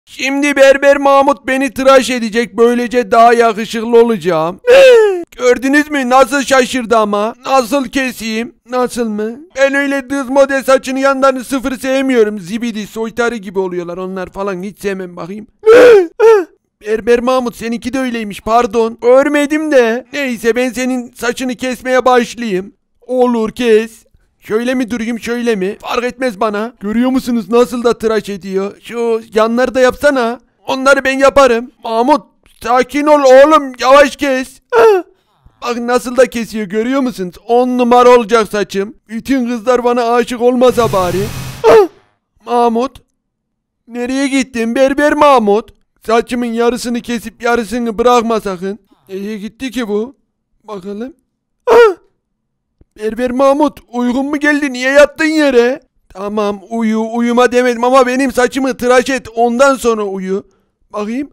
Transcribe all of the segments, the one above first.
Şimdi Berber Mahmut beni tıraş edecek. Böylece daha yakışıklı olacağım. Gördünüz mü nasıl şaşırdı ama. Nasıl keseyim? Nasıl mı? Ben öyle düz model saçını yanlarını sıfır sevmiyorum. Zibidi soytarı gibi oluyorlar onlar falan. Hiç sevmem bakayım. Berber Mahmut seninki de öyleymiş pardon. Görmedim de. Neyse ben senin saçını kesmeye başlayayım. Olur kes. Şöyle mi durayım şöyle mi? Fark etmez bana. Görüyor musunuz nasıl da tıraş ediyor? Şu yanları da yapsana. Onları ben yaparım. Mahmut sakin ol oğlum yavaş kes. Bak nasıl da kesiyor görüyor musunuz? 10 numara olacak saçım. Bütün kızlar bana aşık olmasa bari. Mahmut. Nereye gittin Berber Mahmut? Saçımın yarısını kesip yarısını bırakma sakın. Nereye gitti ki bu? Bakalım. Berber Mahmut uygun mu geldi? Niye yattın yere? Tamam uyuma demedim ama benim saçımı tıraş et ondan sonra uyu. Bakayım.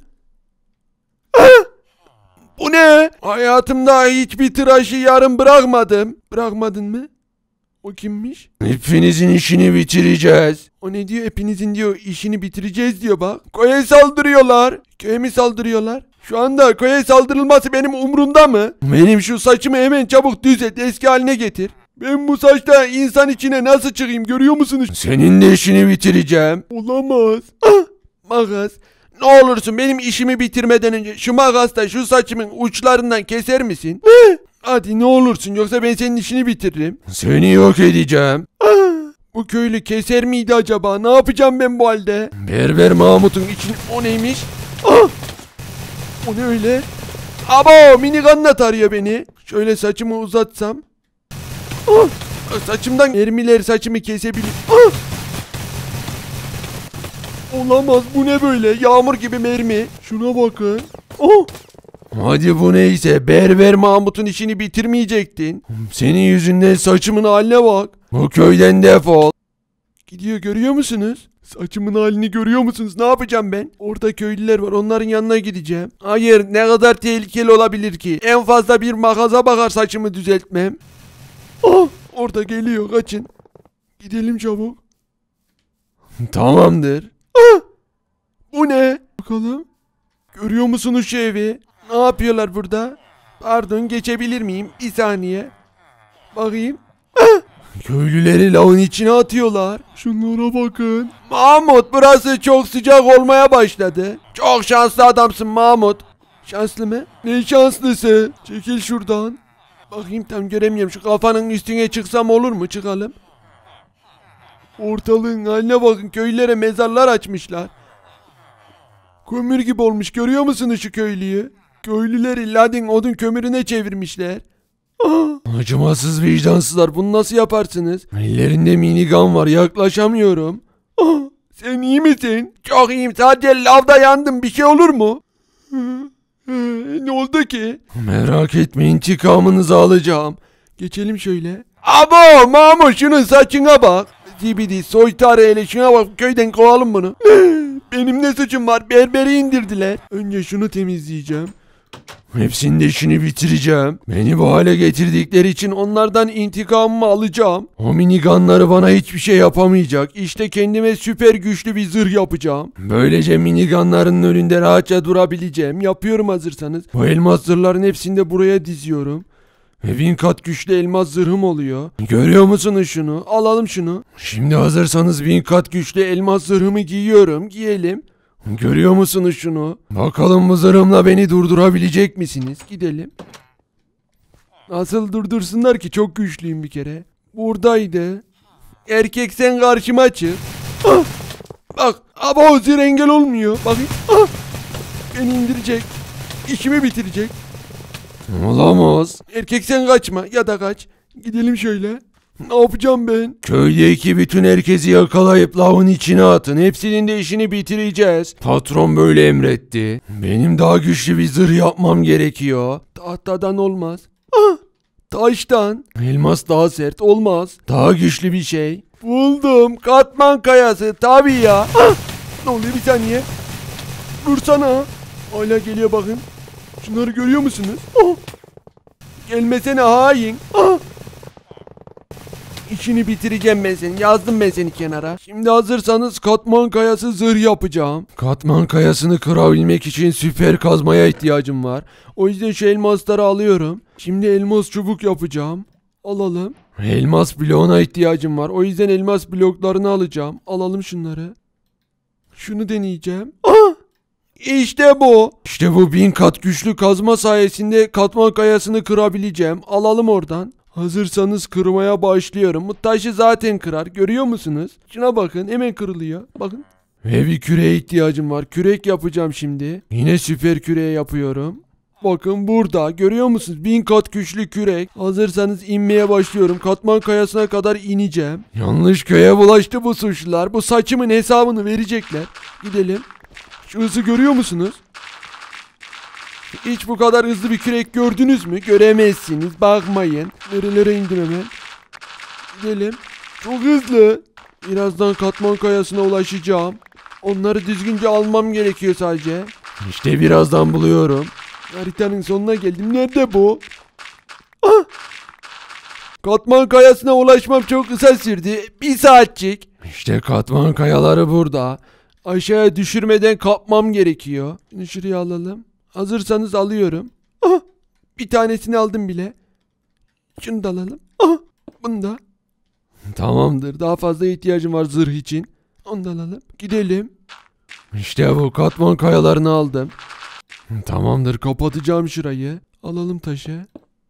Bu ne? Hayatımda hiçbir tıraşı yarım bırakmadım. Bırakmadın mı? O kimmiş? Hepinizin işini bitireceğiz. O ne diyor? Hepinizin diyor işini bitireceğiz diyor bak. Köye saldırıyorlar. Köye mi saldırıyorlar? Şu anda köye saldırılması benim umurumda mı? Benim şu saçımı hemen çabuk düzelt eski haline getir. Ben bu saçta insan içine nasıl çıkayım görüyor musunuz? Senin de işini bitireceğim. Olamaz. Makas. Ne olursun benim işimi bitirmeden önce şu makasla şu saçımın uçlarından keser misin? Hadi ne olursun yoksa ben senin işini bitiririm. Seni yok edeceğim. Bu köylü keser miydi acaba? Ne yapacağım ben bu halde? Berber Mahmut'un için o neymiş? O ne öyle? Abo minigunla tarıyor beni. Şöyle saçımı uzatsam. Saçımdan mermiler saçımı kesebilir. Olamaz bu ne böyle? Yağmur gibi mermi. Şuna bakın. Hadi bu neyse Berber Mahmut'un işini bitirmeyecektin. Senin yüzünden saçımın haline bak. Bu köyden defol. Gidiyor görüyor musunuz? Saçımın halini görüyor musunuz? Ne yapacağım ben? Orada köylüler var onların yanına gideceğim. Hayır ne kadar tehlikeli olabilir ki? En fazla bir makaza bakar saçımı düzeltmem. Orada geliyor kaçın. Gidelim çabuk. Tamamdır. Bu ne? Bakalım. Görüyor musunuz şu evi? Ne yapıyorlar burada? Pardon geçebilir miyim? Bir saniye. Bakayım. Köylüleri lavın içine atıyorlar. Şunlara bakın. Mahmut burası çok sıcak olmaya başladı. Çok şanslı adamsın Mahmut. Şanslı mı? Ne şanslısı? Çekil şuradan. Bakayım tam göremiyorum. Şu kafanın üstüne çıksam olur mu? Çıkalım. Ortalığın haline bakın. Köylülere mezarlar açmışlar. Kömür gibi olmuş. Görüyor musunuz şu köylüyü? Köylüleri ladin odun kömürüne çevirmişler. Acımasız vicdansızlar. Bunu nasıl yaparsınız? Ellerinde minigun var. Yaklaşamıyorum. Sen iyi misin? Çok iyiyim. Sadece lavda yandım. Bir şey olur mu? Ne oldu ki? Merak etme intikamınızı alacağım. Geçelim şöyle. Abo Mahmut şunun saçına bak. Zibidi soytarı hele şuna bak köyden kovalım bunu. Benim ne suçum var berberi indirdiler. Önce şunu temizleyeceğim. Hepsinin de işini bitireceğim. Beni bu hale getirdikleri için onlardan intikamımı alacağım. O minigunları bana hiçbir şey yapamayacak. İşte kendime süper güçlü bir zırh yapacağım. Böylece minigunların önünde rahatça durabileceğim. Yapıyorum hazırsanız. Bu elmas zırhların hepsini de buraya diziyorum. Ve 1000 kat güçlü elmas zırhım oluyor. Görüyor musunuz şunu? Alalım şunu. Şimdi hazırsanız 1000 kat güçlü elmas zırhımı giyiyorum. Giyelim. Görüyor musunuz şunu? Bakalım bu zırhımla beni durdurabilecek misiniz? Gidelim. Nasıl durdursunlar ki? Çok güçlüyüm bir kere. Buradaydı. Erkek sen karşıma çık. Bak. Ama o zırh engel olmuyor. Bakayım. Beni indirecek. İşimi bitirecek. Olamaz. Erkek sen kaçma ya da kaç. Gidelim şöyle. Ne yapacağım ben? Köydeki bütün herkesi yakalayıp lavın içine atın. Hepsinin de işini bitireceğiz. Patron böyle emretti. Benim daha güçlü bir zırh yapmam gerekiyor. Tahtadan olmaz. Taştan. Elmas daha sert olmaz. Daha güçlü bir şey. Buldum. Katman kayası. Tabii ya. Ne oluyor bir saniye. Dursana. Hala geliyor bakın. Şunları görüyor musunuz? Gelmesene hain. İşini bitireceğim ben senin. Yazdım ben seni kenara. Şimdi hazırsanız katman kayası zırh yapacağım. Katman kayasını kırabilmek için süper kazmaya ihtiyacım var. O yüzden şu elmasları alıyorum. Şimdi elmas çubuk yapacağım. Alalım. Elmas bloğuna ihtiyacım var. O yüzden elmas bloklarını alacağım. Alalım şunları. Şunu deneyeceğim. Ah! İşte bu. İşte bu 1000 kat güçlü kazma sayesinde katman kayasını kırabileceğim. Alalım oradan. Hazırsanız kırmaya başlıyorum. Bu taşı zaten kırar. Görüyor musunuz? Şuna bakın. Hemen kırılıyor. Bakın. Ve bir küreğe ihtiyacım var. Kürek yapacağım şimdi. Yine süper küreğe yapıyorum. Bakın burada. Görüyor musunuz? 1000 kat güçlü kürek. Hazırsanız inmeye başlıyorum. Katman kayasına kadar ineceğim. Yanlış köye bulaştı bu suçlular. Bu saçımın hesabını verecekler. Gidelim. Şu hızı görüyor musunuz? Hiç bu kadar hızlı bir kürek gördünüz mü? Göremezsiniz. Bakmayın. Nerelere indim hemen. Gidelim. Çok hızlı. Birazdan katman kayasına ulaşacağım. Onları düzgünce almam gerekiyor sadece. İşte birazdan buluyorum. Haritanın sonuna geldim. Nerede bu? Ah! Katman kayasına ulaşmam çok kısa sürdü. 1 saatçik. İşte katman kayaları burada. Aşağıya düşürmeden kapmam gerekiyor. Şimdi şuraya alalım. Hazırsanız alıyorum. Ah! Bir tanesini aldım bile. Şunu da alalım. Ah! Bunu da. Tamamdır. Daha fazla ihtiyacım var zırh için. Onu da alalım. Gidelim. İşte bu katman kayalarını aldım. Tamamdır. Kapatacağım şurayı. Alalım taşı.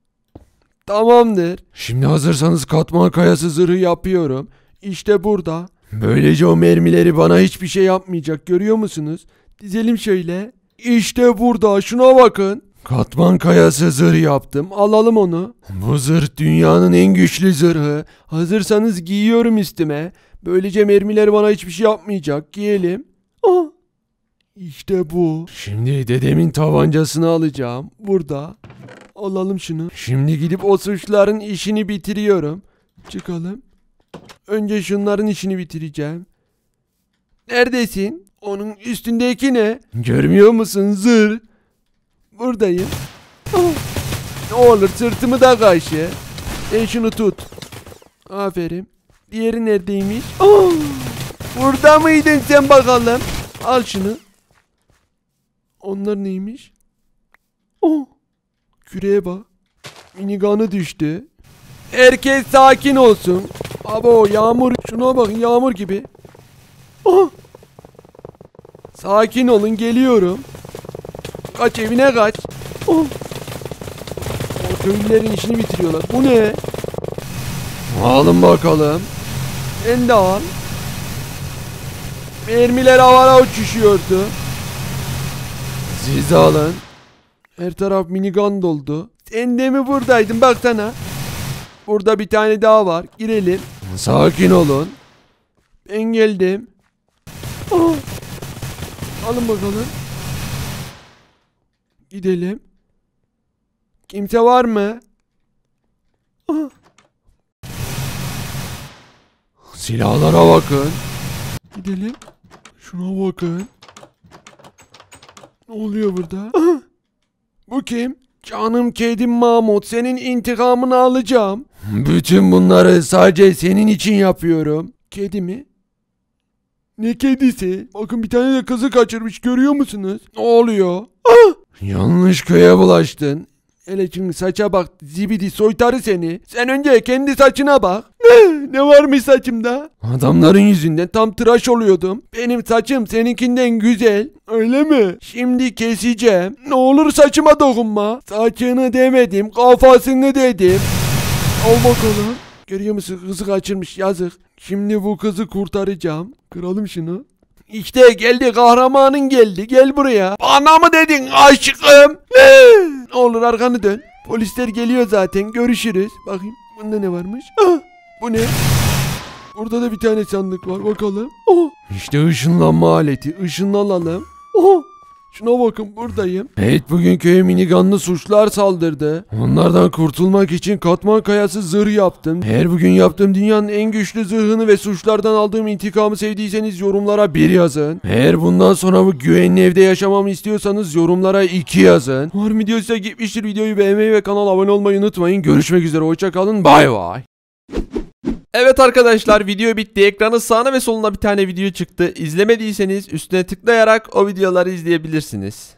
Tamamdır. Şimdi hazırsanız katman kayası zırhı yapıyorum. İşte burada. Böylece o mermileri bana hiçbir şey yapmayacak. Görüyor musunuz? Dizelim şöyle. İşte burada. Şuna bakın. Katman kayası zırh yaptım. Alalım onu. Bu zırh dünyanın en güçlü zırhı. Hazırsanız giyiyorum üstüme. Böylece mermiler bana hiçbir şey yapmayacak. Giyelim. Ah! İşte bu. Şimdi dedemin tabancasını alacağım. Burada. Alalım şunu. Şimdi gidip o suçların işini bitiriyorum. Çıkalım. Önce şunların işini bitireceğim. Neredesin? Onun üstündeki ne? Görmüyor musun zırh? Buradayım. Ah! Ne olur sırtımı da kaşı. Sen şunu tut. Aferin. Diğeri neredeymiş? Ah! Burada mıydın sen bakalım? Al şunu. Onlar neymiş? Oh! Küreğe bak. Minigun'u düştü. Herkes sakin olsun. Abo yağmur. Şuna bakın yağmur gibi. Oh! Sakin olun geliyorum. Kaç evine kaç. Oh! O köylülerin işini bitiriyorlar. Bu ne? Alın bakalım. Sen de al. Mermiler havada uçuşuyordu. Siz alın. Her taraf minigun doldu. Sen de mi buradaydın baksana. Burada bir tane daha var. Girelim. Sakin olun. Ben geldim. Oh. Alın bakalım. Gidelim. Kimse var mı? Oh. Silahlara bakın. Gidelim. Şuna bakın. Ne oluyor burada? Ah. Bu kim? Canım kedim Mahmut, senin intikamını alacağım. Bütün bunları sadece senin için yapıyorum. Kedi mi? Ne kedisi? Bakın bir tane de kızı kaçırmış, görüyor musunuz? Ne oluyor? Ah! Yanlış köye bulaştın. Hele çünkü saça bak, zibidi soytarı seni. Sen önce kendi saçına bak. Ne varmış saçımda? Adamların yüzünden tam tıraş oluyordum. Benim saçım seninkinden güzel. Öyle mi? Şimdi keseceğim. Ne olur saçıma dokunma. Saçını demedim, kafasını dedim. Al bakalım. Görüyor musun? Kızı kaçırmış, yazık. Şimdi bu kızı kurtaracağım. Kıralım şunu. İşte geldi, kahramanın geldi. Gel buraya. Bana mı dedin aşkım? Ne olur arkanı dön. Polisler geliyor zaten. Görüşürüz. Bakayım bunda ne varmış? Ah, bu ne? Burada da bir tane sandık var. Bakalım. Oh. İşte ışınlanma aleti. Işınlanalım. Oh. Şuna bakın, buradayım. Evet, bugün köye minigunlu suçlar saldırdı. Onlardan kurtulmak için katman kayası zırh yaptım. Eğer bugün yaptığım dünyanın en güçlü zırhını ve suçlardan aldığım intikamı sevdiyseniz yorumlara 1 yazın. Eğer bundan sonra bu güvenli evde yaşamamı istiyorsanız yorumlara 2 yazın. Umarım video size gitmiştir. Videoyu beğenmeyi ve kanala abone olmayı unutmayın. Görüşmek üzere. Hoşça kalın. Bay bay. Evet arkadaşlar, video bitti. Ekranın sağına ve soluna bir tane video çıktı. İzlemediyseniz üstüne tıklayarak o videoları izleyebilirsiniz.